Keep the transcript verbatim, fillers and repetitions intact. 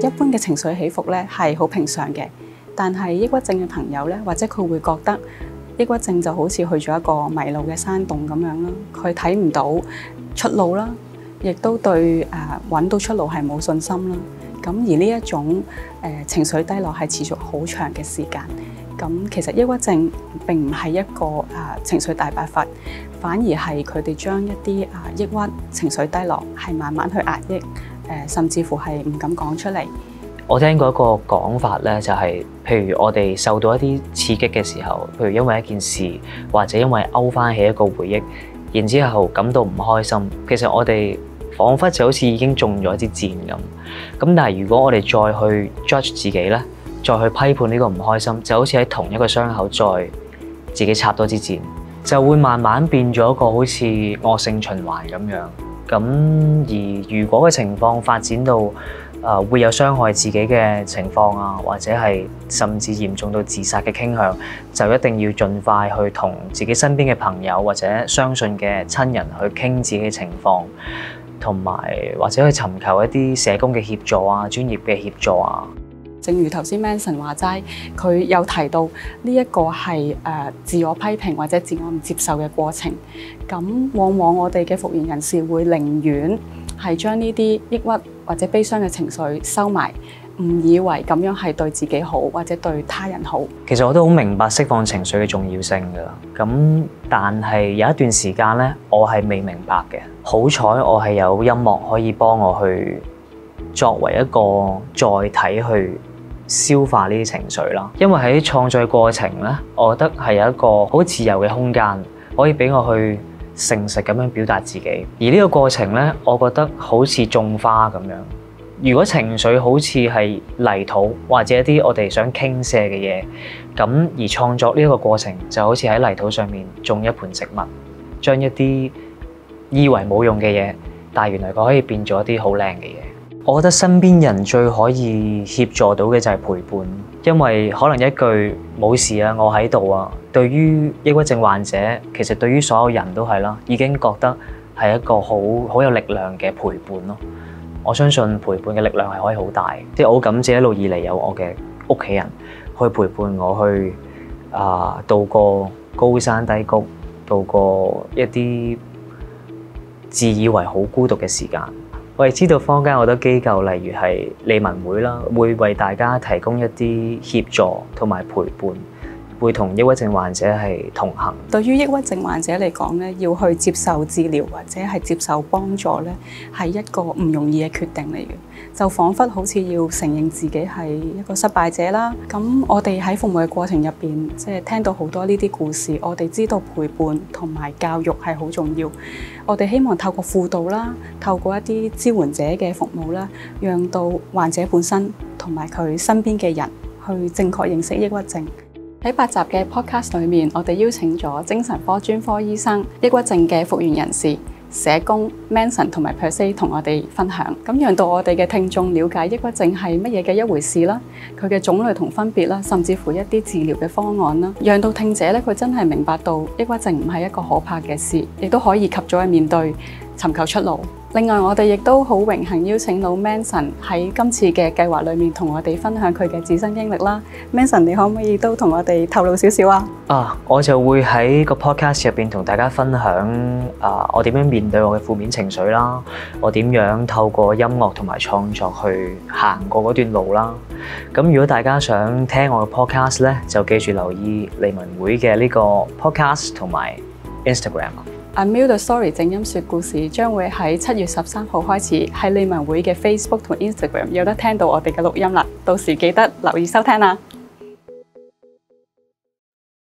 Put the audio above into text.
一般嘅情緒起伏咧係好平常嘅，但係抑鬱症嘅朋友咧，或者佢會覺得抑鬱症就好似去咗一個迷路嘅山洞咁樣啦，佢睇唔到出路啦，亦都對誒揾到出路係冇信心啦。咁而呢一種誒、呃、情緒低落係持續好長嘅時間。咁其實抑鬱症並唔係一個誒、呃、情緒大爆發，反而係佢哋將一啲啊、呃、抑鬱情緒低落係慢慢去壓抑，誒、呃、甚至乎係唔敢講出嚟。 我聽過一個講法咧，就係譬如我哋受到一啲刺激嘅時候，譬如因為一件事，或者因為勾翻起一個回憶，然之後感到唔開心，其實我哋彷彿就好似已經中咗一支箭咁。咁但係如果我哋再去 judge 自己咧，再去批判呢個唔開心，就好似喺同一個傷口再自己插多支箭，就會慢慢變咗一個好似惡性循環咁樣。咁而如果嘅情況發展到誒、呃、會有傷害自己嘅情況啊，或者係甚至嚴重到自殺嘅傾向，就一定要盡快去同自己身邊嘅朋友或者相信嘅親人去傾自己嘅情況，同埋或者去尋求一啲社工嘅協助啊、專業嘅協助啊。 正如頭先 Manson 話齋，佢有提到呢一個係誒自我批評或者自我唔接受嘅過程。咁往往我哋嘅復原人士會寧願係將呢啲抑鬱或者悲傷嘅情緒收埋，唔以為咁樣係對自己好或者對他人好。 其實我都好明白釋放情緒嘅重要性㗎。咁但係有一段時間咧，我係未明白嘅。好彩我係有音樂可以幫我去作為一個載體去消化呢啲情緒啦，因為喺創作過程咧，我覺得係有一個好自由嘅空間，可以俾我去誠實咁樣表達自己。而呢個過程咧，我覺得好似種花咁樣。如果情緒好似係泥土或者一啲我哋想傾瀉嘅嘢，咁而創作呢一個過程就好似喺泥土上面種一盆植物，將一啲以為冇用嘅嘢，但係原來佢可以變咗一啲好靚嘅嘢。我覺得身邊人最可以協助到嘅就係陪伴，因為可能一句冇事啊，我喺度啊，對於抑鬱症患者，其實對於所有人都係啦，已經覺得係一個好好有力量嘅陪伴咯。我相信陪伴嘅力量係可以好大，即係我好感謝一路以嚟有我嘅屋企人去陪伴我去啊、呃、渡過高山低谷，渡過一啲自以為好孤獨嘅時間。我哋知道坊間好多機構，例如係利民會啦，會為大家提供一啲協助同埋陪伴，會同抑鬱症患者係同行。對於抑鬱症患者嚟講咧，要去接受治療或者係接受幫助咧，係一個唔容易嘅決定嚟嘅。就彷彿好似要承認自己係一個失敗者啦。咁我哋喺服務嘅過程入邊，即係聽到好多呢啲故事，我哋知道陪伴同埋教育係好重要。我哋希望透過輔導啦，透過一啲支援者嘅服務啦，讓到患者本身同埋佢身邊嘅人去正確認識抑鬱症。喺八集嘅 podcast 裏面，我哋邀請咗精神科專科醫生、抑鬱症嘅復原人士、社工 Manson 同埋 Percy 同我哋分享，咁讓到我哋嘅聽眾了解抑鬱症係乜嘢嘅一回事啦，佢嘅種類同分別啦，甚至乎一啲治療嘅方案啦，讓到聽者咧佢真係明白到抑鬱症唔係一個可怕嘅事，亦都可以及早去面對，尋求出路。另外，我哋亦都好榮幸邀請到 Manson 喺今次嘅計劃裏面同我哋分享佢嘅自身經歷啦。Manson，你可唔可以都同我哋透露少少啊？啊，我就會喺個 podcast 入邊同大家分享啊，我點樣面對我嘅負面情緒啦，我點樣透過音樂同埋創作去行過嗰段路啦。咁如果大家想聽我嘅 podcast 咧，就記住留意利民會嘅呢個 podcast 同埋 Instagram。 A Mill the Story 正音說故事將會喺七月十三號開始喺利民會嘅 Facebook 同 Instagram 有得聽到我哋嘅錄音啦，到時記得留意收聽啦。